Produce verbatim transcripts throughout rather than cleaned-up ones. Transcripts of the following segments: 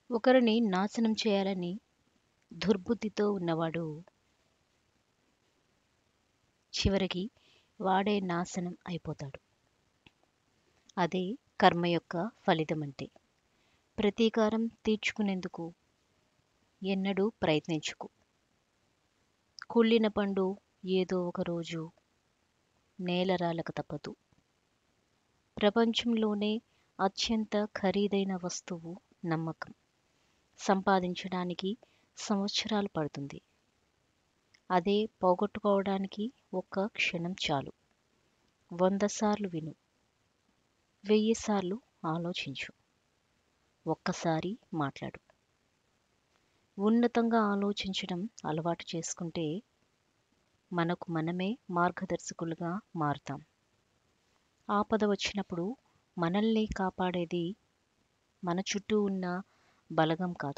ఒకరిని నాశనం చేయాలని దుర్బుద్ధితో ఉన్నవాడు చివరికి వాడే నాశనం అయిపోతాడు. అదే కర్మ యొక్క ఫలితమంటే. ప్రతీకారం తీర్చుకునేందుకు ఎన్నడూ ప్రయత్నించకు. కుళ్ళిన పండు ఏదో ఒకరోజు నేలరాలక తప్పదు. ప్రపంచంలోనే అత్యంత ఖరీదైన వస్తువు నమ్మకం. సంపాదించడానికి సంవత్సరాలు పడుతుంది. అదే పోగొట్టుకోవడానికి ఒక్క క్షణం చాలు. వంద సార్లు విను, వెయ్యి సార్లు ఆలోచించు, ఒక్కసారి మాట్లాడు. ఉన్నతంగా ఆలోచించడం అలవాటు చేసుకుంటే మనకు మనమే మార్గదర్శకులుగా మారుతాం. ఆపద వచ్చినప్పుడు మనల్ని కాపాడేది మన చుట్టూ ఉన్న బలగం కాదు,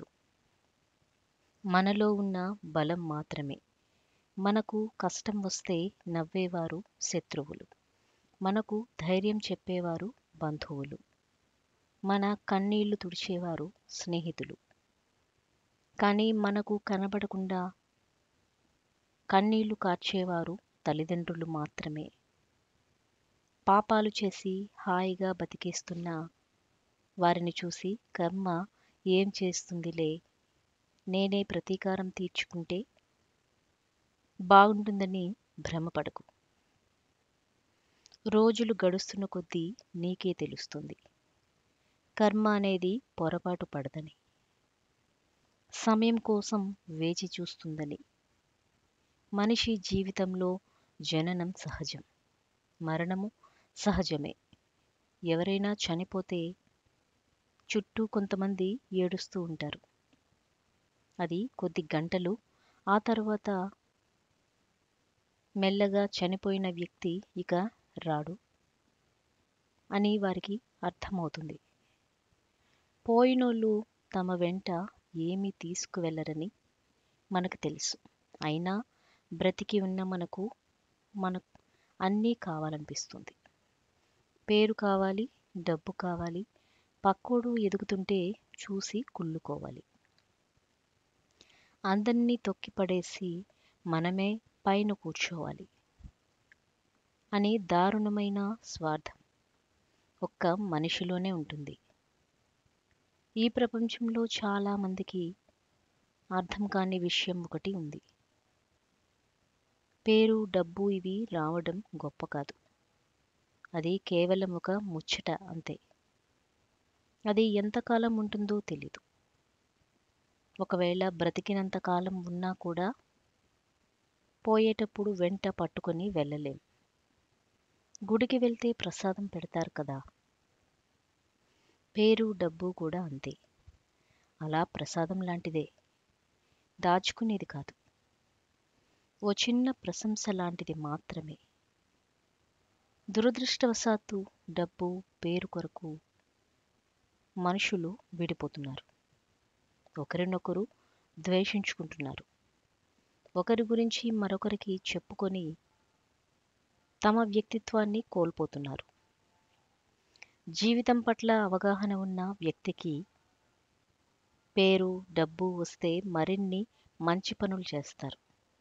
మనలో ఉన్న బలం మాత్రమే. మనకు కష్టం వస్తే నవ్వేవారు శత్రువులు, మనకు ధైర్యం చెప్పేవారు బంధువులు, మన కన్నీళ్లు తుడిచేవారు స్నేహితులు. కానీ మనకు కనబడకుండా కన్నీళ్లు కార్చేవారు తల్లిదండ్రులు మాత్రమే. పాపాలు చేసి హాయిగా బతికేస్తున్న వారిని చూసి కర్మ ఏం చేస్తుందిలే, నేనే ప్రతీకారం తీర్చుకుంటే బాగుంటుందని భ్రమపడకు. రోజులు గడుస్తున్న కొద్దీ నీకే తెలుస్తుంది కర్మ అనేది పొరపాటు పడదని, సమయం కోసం వేచి చూస్తుందని. మనిషి జీవితంలో జననం సహజం, మరణము సహజమే. ఎవరైనా చనిపోతే చుట్టూ కొంతమంది ఏడుస్తూ ఉంటారు. అది కొద్ది గంటలు, ఆ తర్వాత మెల్లగా చనిపోయిన వ్యక్తి ఇక రాడు అని వారికి అర్థమవుతుంది. పోయినోళ్ళు తమ వెంట ఏమీ తీసుకువెళ్ళరని మనకు తెలుసు. అయినా బ్రతికి ఉన్న మనకు మనకు అన్నీ కావాలనిపిస్తుంది. పేరు కావాలి, డబ్బు కావాలి, పక్కోడు ఎదుగుతుంటే చూసి కుళ్ళుకోవాలి. అందరినీ తొక్కిపడేసి మనమే పైన కూర్చోవాలి అనే దారుణమైన స్వార్థం ఒక్క మనిషిలోనే ఉంటుంది. ఈ ప్రపంచంలో చాలామందికి అర్థం కాని విషయం ఒకటి ఉంది. పేరు, డబ్బు ఇవి రావడం గొప్ప కాదు, అది కేవలం ఒక ముచ్చట అంతే. అది ఎంతకాలం ఉంటుందో తెలీదు. ఒకవేళ బ్రతికినంత కాలం ఉన్నా కూడా పోయేటప్పుడు వెంట పట్టుకొని వెళ్ళలేం. గుడికి వెళ్తే ప్రసాదం పెడతారు కదా, పేరు డబ్బు కూడా అంతే. అలా ప్రసాదం లాంటిదే, దాచుకునేది కాదు, ఓ చిన్న ప్రశంస లాంటిది మాత్రమే. దురదృష్టవశాత్తు డబ్బు, పేరు కొరకు మనుషులు విడిపోతున్నారు, ఒకరినొకరు ద్వేషించుకుంటున్నారు, ఒకరి గురించి మరొకరికి చెప్పుకొని తమ వ్యక్తిత్వాన్ని కోల్పోతున్నారు. జీవితం పట్ల అవగాహన ఉన్న వ్యక్తికి పేరు, డబ్బు వస్తే మరిన్ని మంచి పనులు చేస్తారు.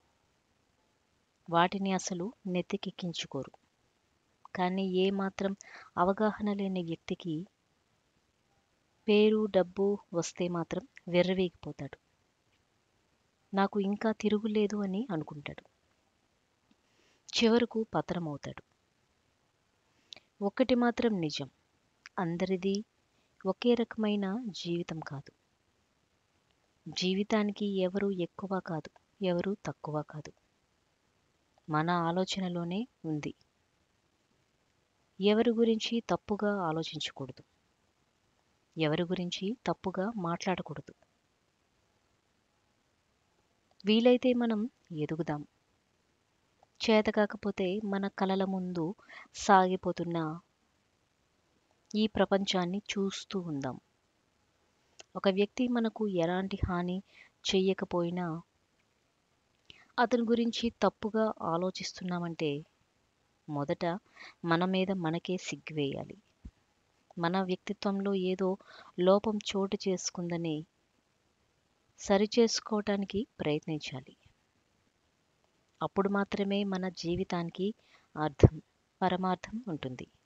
వాటిని అసలు నెత్తికెక్కించుకోరు. కానీ ఏమాత్రం అవగాహన లేని వ్యక్తికి పేరు, డబ్బు వస్తే మాత్రం వెర్రవీగిపోతాడు. నాకు ఇంకా తిరుగులేదు అని అనుకుంటాడు. చివరకు పతనమవుతాడు. ఒక్కటి మాత్రం నిజం, అందరిది ఒకే రకమైన జీవితం కాదు. జీవితానికి ఎవరు ఎక్కువ కాదు, ఎవరు తక్కువ కాదు, మన ఆలోచనలోనే ఉంది. ఎవరి గురించి తప్పుగా ఆలోచించకూడదు, ఎవరి గురించి తప్పుగా మాట్లాడకూడదు. వీలైతే మనం ఎదుగుదాం, చేతకాకపోతే మన కలల ముందు సాగిపోతున్న ఈ ప్రపంచాన్ని చూస్తూ ఉందాం. ఒక వ్యక్తి మనకు ఎలాంటి హాని చెయ్యకపోయినా అతని గురించి తప్పుగా ఆలోచిస్తున్నామంటే మొదట మన మీద మనకే సిగ్గువేయాలి. మన వ్యక్తిత్వంలో ఏదో లోపం చోటు చేసుకుందని సరిచేసుకోవటానికి ప్రయత్నించాలి. అప్పుడు మాత్రమే మన జీవితానికి అర్థం, పరమార్థం ఉంటుంది.